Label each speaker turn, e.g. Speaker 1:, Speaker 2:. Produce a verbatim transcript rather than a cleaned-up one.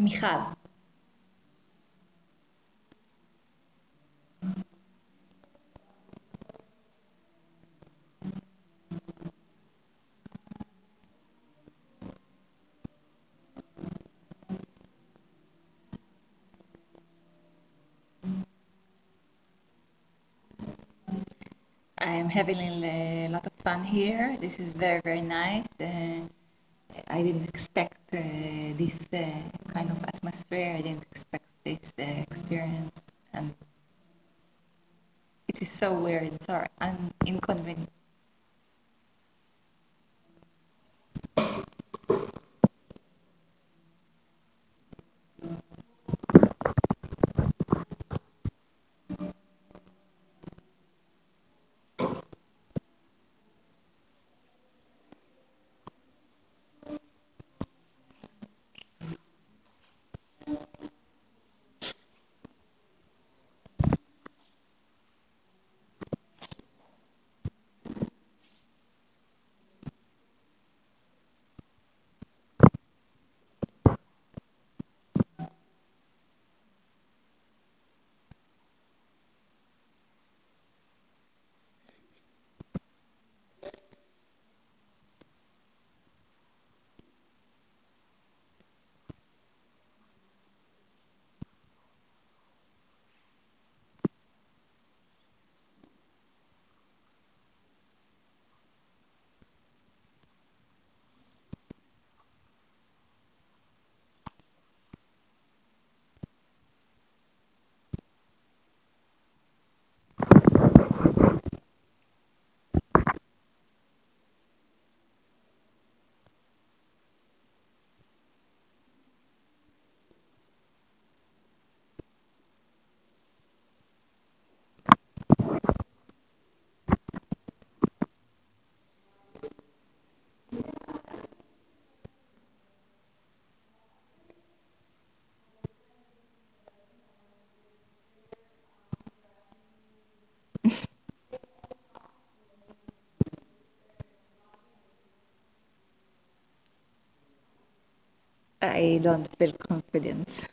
Speaker 1: מיכל. I'm having a lot of fun here. This is very, very nice. Uh, I didn't expect uh, this uh, kind of atmosphere. I didn't expect this uh, experience. And it is so weird, sorry, and inconvenient. I don't feel confidence.